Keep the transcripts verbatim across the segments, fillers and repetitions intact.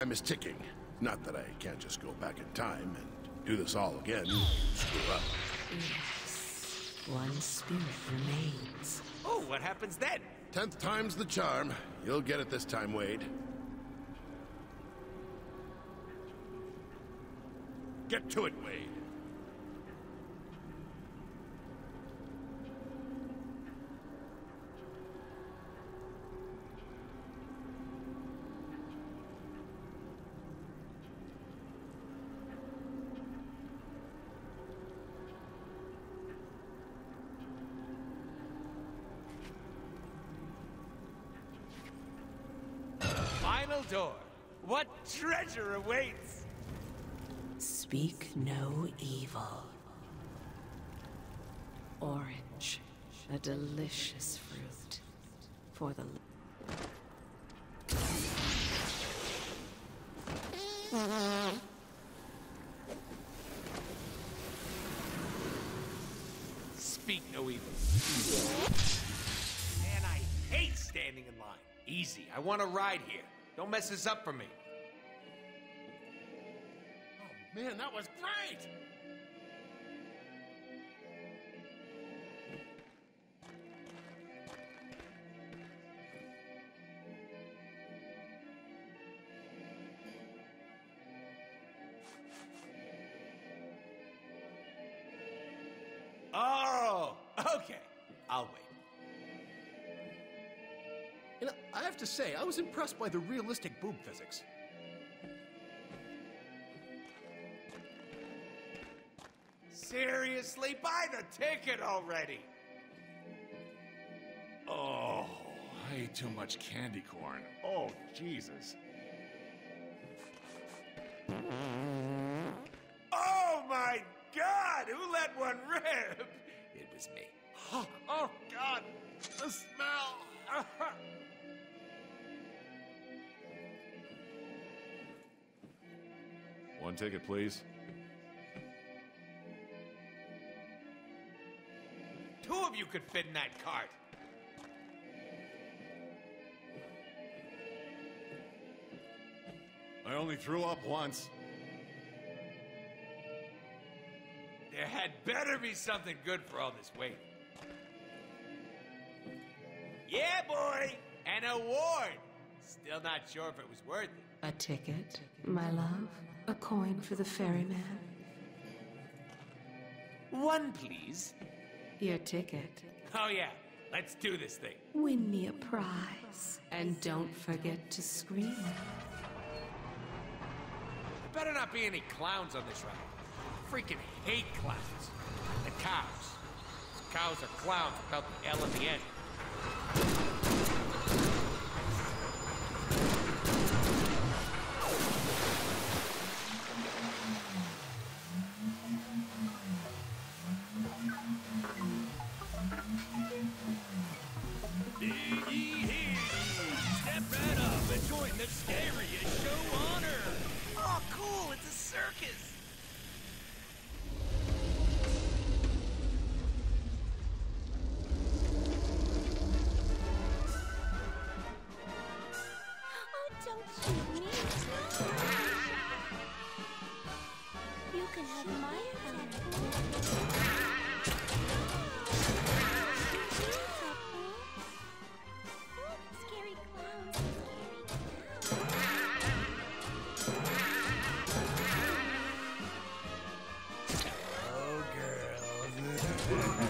Time is ticking. Not that I can't just go back in time and do this all again. Screw up. Yes. One spirit remains. Oh, what happens then? Tenth time's the charm. You'll get it this time, Wade. Get to it, Wade. Final door. What treasure awaits? Speak no evil. Orange, a delicious fruit for the... Speak no evil. Man, I hate standing in line. Easy, I want to ride here. Don't mess this up for me. Oh, man, that was great! Oh, okay. I'll wait. You know, I have to say, I was impressed by the realistic boob physics. Seriously, buy the ticket already. Oh, I ate too much candy corn. Oh, Jesus. Oh my God! Who let one rip? It was me. Oh, oh God! The smell! One ticket, please. Two of you could fit in that cart. I only threw up once. There had better be something good for all this waiting. Yeah, boy! An award! Still not sure if it was worth it. A ticket, my love? A coin for the ferryman? One, please. Your ticket. Oh yeah, let's do this thing. Win me a prize. And don't forget to scream. There better not be any clowns on this ride. Freaking hate clowns. The cows. Cows are clowns without the L at the end. Step right up and join the scariest show on Earth. Oh, cool, it's a circus. Oh, don't shoot me. You can have my tattoo. Scary clowns, scary Oh, girls.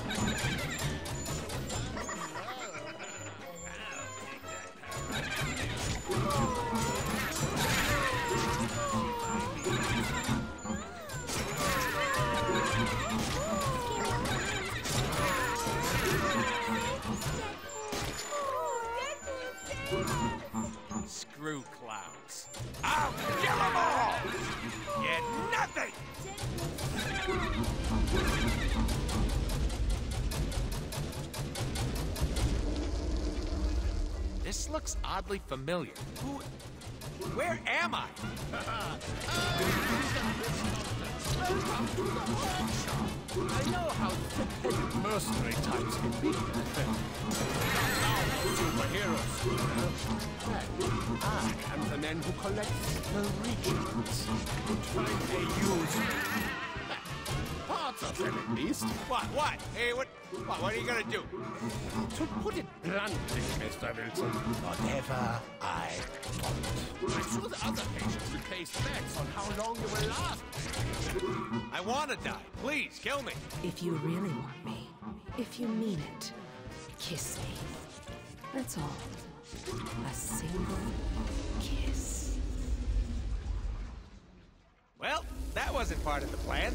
Screw clowns. I'll kill them all! Get nothing! This looks oddly familiar. Who... Where am I? Welcome to the workshop. I know how thick-headed mercenary types can be. Now, superheroes. I am the man who collects the regions. Try to use parts of them, at least. What? What? Hey, what? What? What are you gonna do? To put it bluntly, Mister Wilson, whatever I want. I'm sure the other patients will place bets on how long you will last. I wanna die. Please, kill me. If you really want me, if you mean it, kiss me. That's all. A single kiss. Well, that wasn't part of the plan.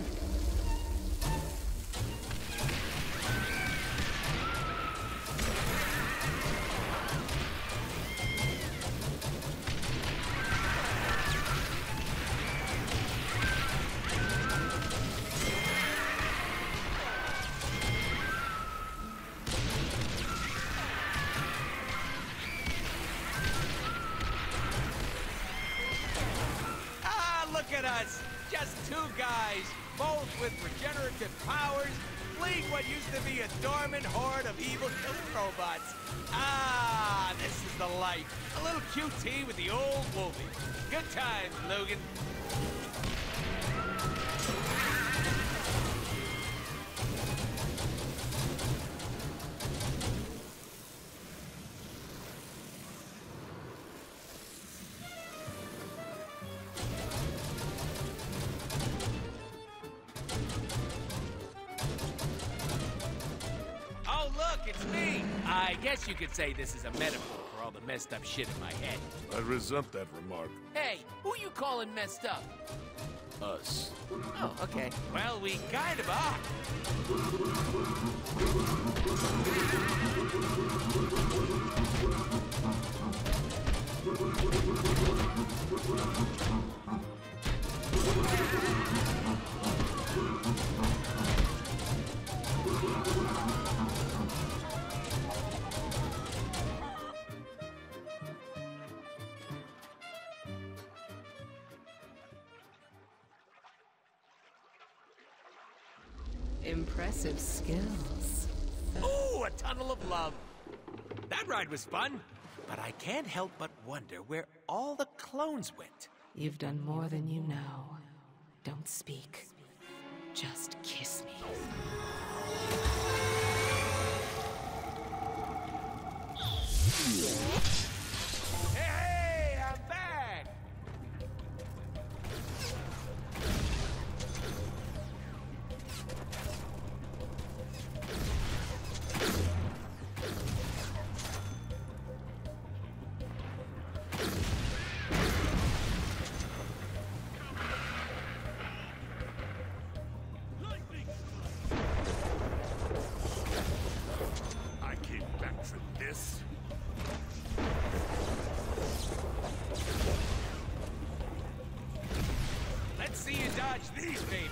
Look at us! Just two guys, both with regenerative powers, fleeing what used to be a dormant horde of evil killer robots. Ah, this is the life. A little Q T with the old Wolvie. Good times, Logan. It's me! I guess you could say this is a metaphor for all the messed up shit in my head. I resent that remark. Hey, who you calling messed up? Us. Oh, okay. Well, we kind of are. Impressive skills. Ooh, a tunnel of love. That ride was fun, but I can't help but wonder where all the clones went. You've done more than you know. Don't speak. Just kiss me. Hey, hey, I'm back! I came back for this. Let's see you dodge these babies.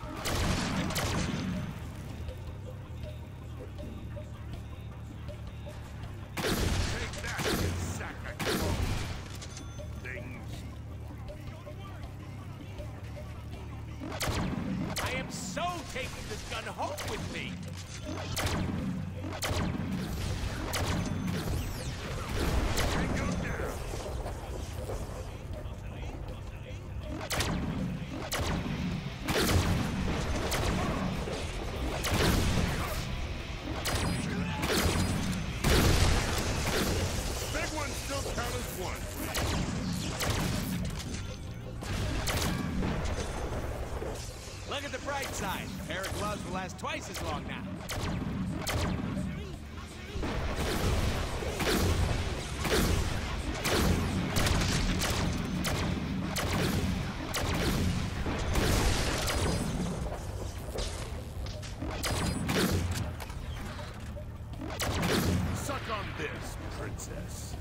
Take that, you sack of clothes. Things. I am so taking this gun home with me. Take them down. Big ones still count as one. Look at the bright side. A pair of gloves will last twice as long now. Suck on this, princess.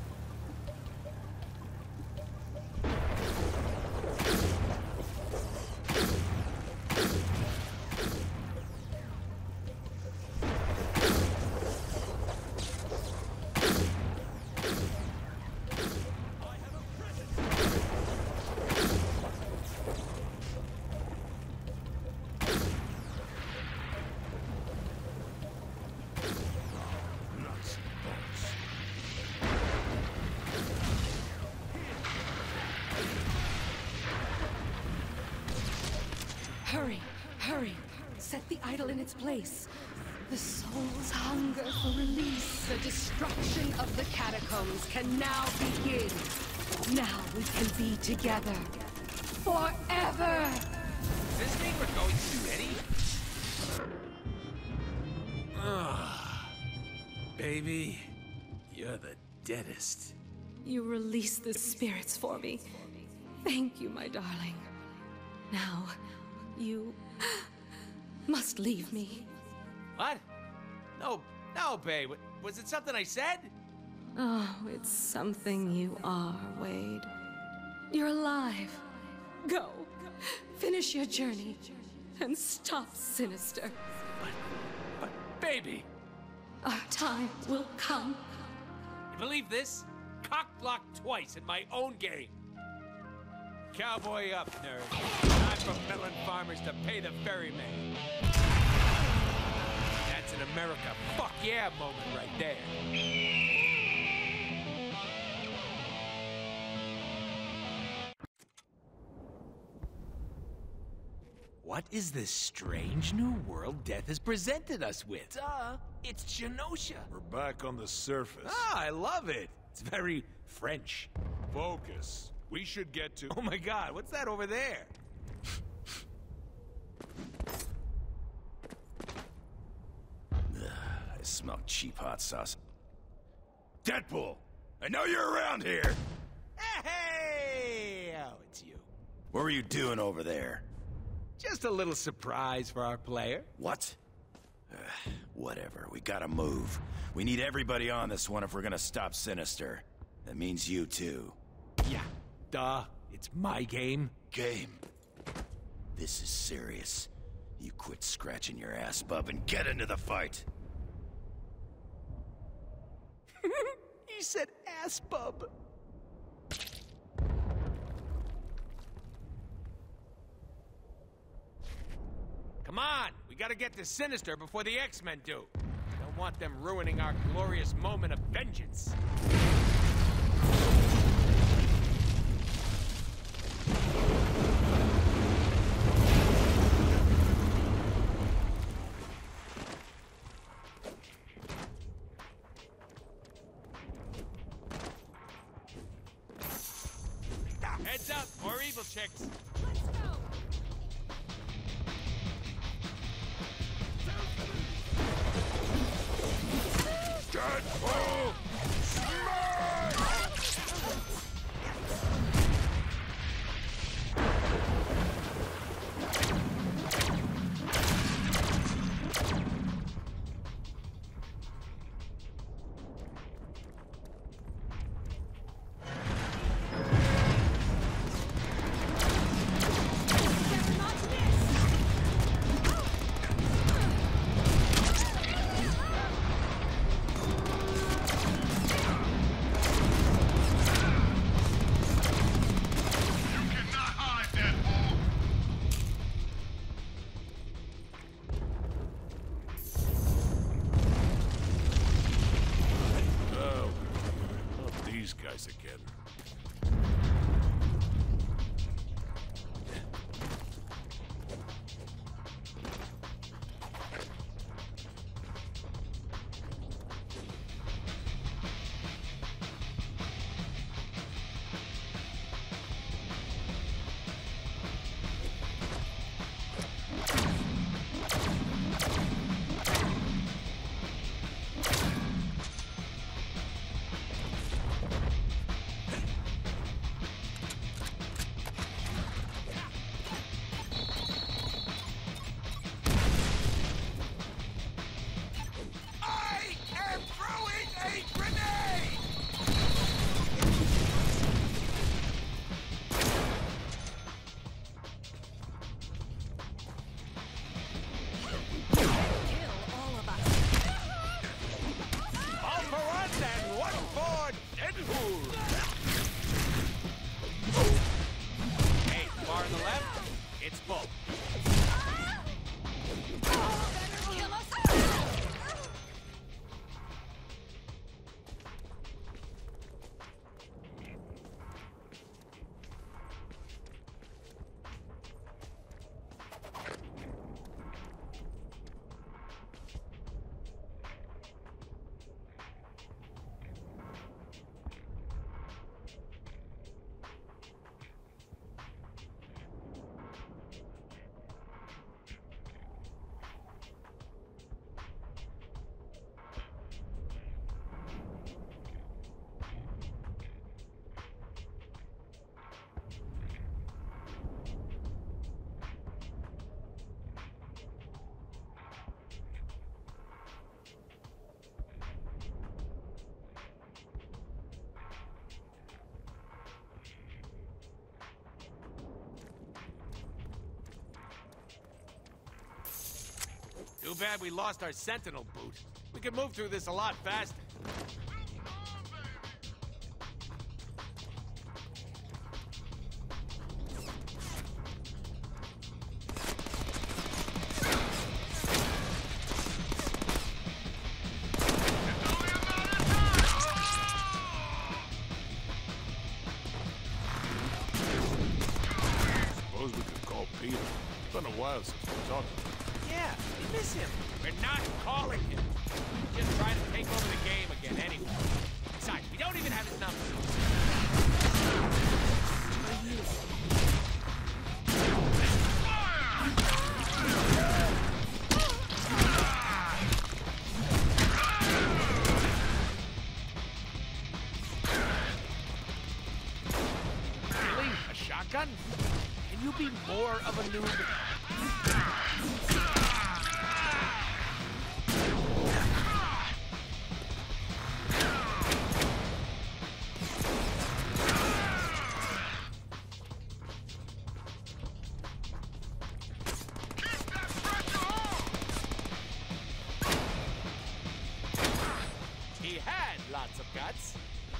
Hurry, hurry. Set the idol in its place. The soul's hunger for release. The destruction of the catacombs can now begin. Now we can be together. Forever! Does this mean we're going to Eddie? Ah, baby, you're the deadest. You release the spirits for me. Thank you, my darling. Now, you must leave me. What? No, no, babe. Was it something I said? Oh, it's something you are, Wade. You're alive. Go. Finish your journey. And stop Sinister. But, but, baby! Our time will come. You believe this? Cock-blocked twice in my own game. Cowboy up, nerd. Time for melon farmers to pay the ferryman. That's an America fuck yeah moment right there. What is this strange new world Death has presented us with? Duh, it's Genosha. We're back on the surface. Ah, I love it. It's very French. Focus. We should get to... Oh my god, what's that over there? I smell cheap hot sauce. Deadpool! I know you're around here! Hey! Oh, it's you. What were you doing over there? Just a little surprise for our player. What? Uh, whatever, we gotta move. We need everybody on this one if we're gonna stop Sinister. That means you too. Yeah, duh. It's my game. Game. This is serious. You quit scratching your ass, bub, and get into the fight. He said ass bub. Come on, we gotta get to Sinister before the X-Men do. Don't want them ruining our glorious moment of vengeance. Heads up, more evil chicks. Let's go! Deadpool! Guys again. Too bad we lost our sentinel boot. We could move through this a lot faster. Suppose we could call Peter. It's been a while since we talked. Yeah, we miss him. We're not calling him. We're just trying to take over the game again anyway. Besides, we don't even have his number. Really? A shotgun? Can you be more of a noob? He had lots of guts.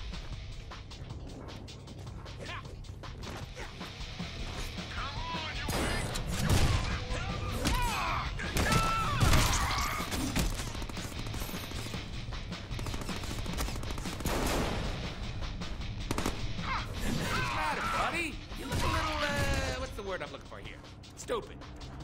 What's the matter, buddy? You look a little, uh, what's the word I'm looking for here? Stupid.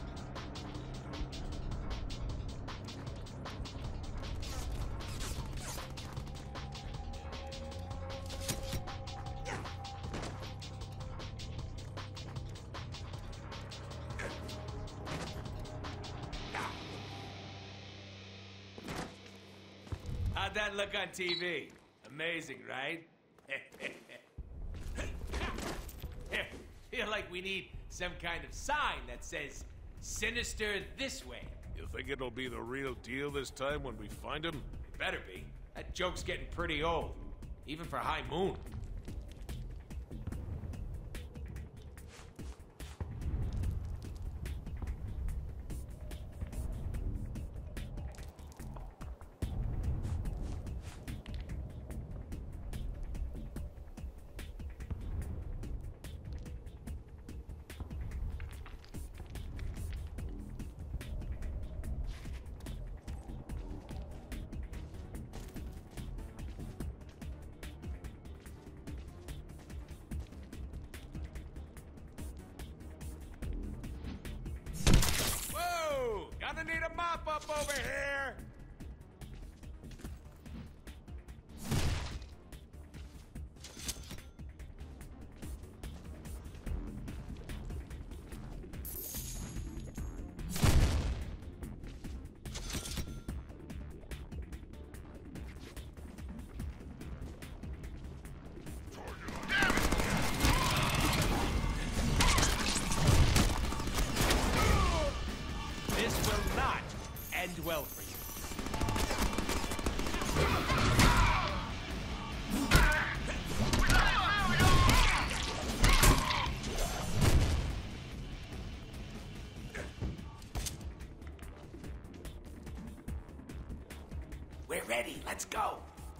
How'd that look on T V? Amazing, right? Feel like we need some kind of sign that says, Sinister this way. You think it'll be the real deal this time when we find him? Better be. That joke's getting pretty old. Even for High Moon. Whoa! Gonna need a mop up over here! This will not end well for you. We're ready. Let's go.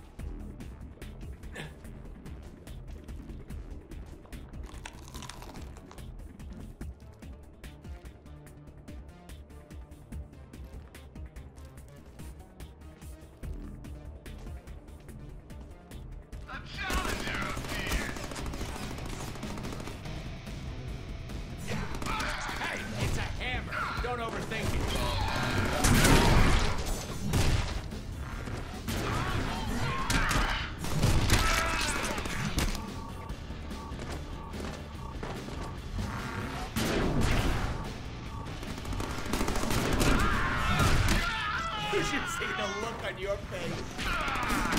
Hey, it's a hammer. Don't overthink it. You should see the look on your face.